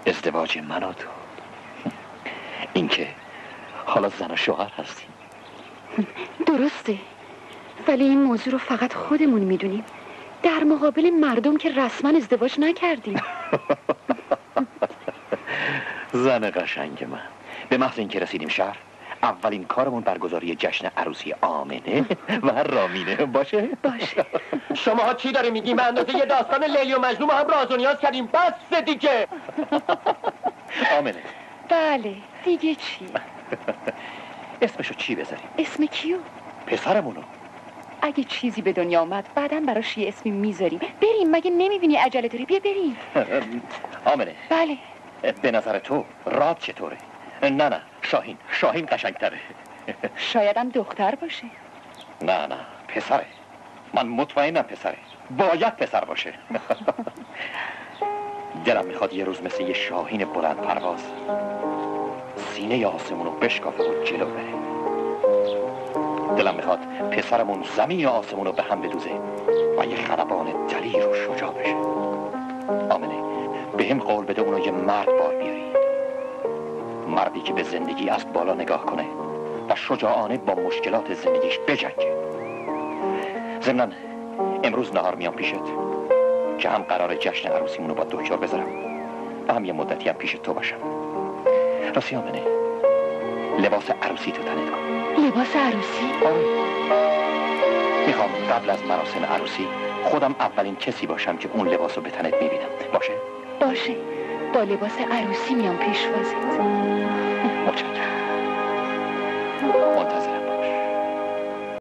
ازدواج من و تو، اینکه حالا زن و شوهر هستیم. درسته، ولی این موضوع رو فقط خودمون میدونیم، در مقابل مردم که رسما ازدواج نکردیم. زن قشنگ من، به محض اینکه رسیدیم شهر اولین کارمون برگزاری جشن عروسی آمنه و رامینه باشه؟ باشه. شماها چی داری میگی؟ من اندازه یه داستان لیلی و مجنون هم راز و نیاز کردیم، بس دیگه. آمنه. بله، دیگه چی؟ اسمشو چی بذاریم؟ اسم کیو؟ پسرمونو. اگه چیزی به دنیا آمد بعداً براش یه اسمی میذاریم. بریم، مگه نمیبینی عجله داری؟ بیا بریم. آمنه. بله. به نظر تو راد چطوره؟ نه شاهین قشنگتره. شایدم دختر باشه. نه پسره. من مطمئنم پسره، باید پسر باشه. دلم میخواد یه روز مثل یه شاهین بلند پرواز سینه آسمون رو بشکافه و جلو بره. دلم میخواد پسرمون زمین و آسمون رو به هم بدوزه و یه خلبان دلیر و شجاع بشه. آمنه، به هم قول بده اونو یه مرد بار بیاری، مردی که به زندگی از بالا نگاه کنه و شجاعانه با مشکلات زندگیش بجنگه. ضمناً امروز نهار میام پیشت که هم قرار جشن عروسیمونو با دکتر بذارم و هم یه مدتی هم پیش تو باشم. راستی آمنه، لباس عروسی تو تنت کن. لباس عروسی؟ آره. میخوام قبل از مراسم عروسی خودم اولین کسی باشم که اون لباس رو به تنت میبینم. باشه؟ با لباس عروسی میام پیشوازت. متشکرم. منتظر.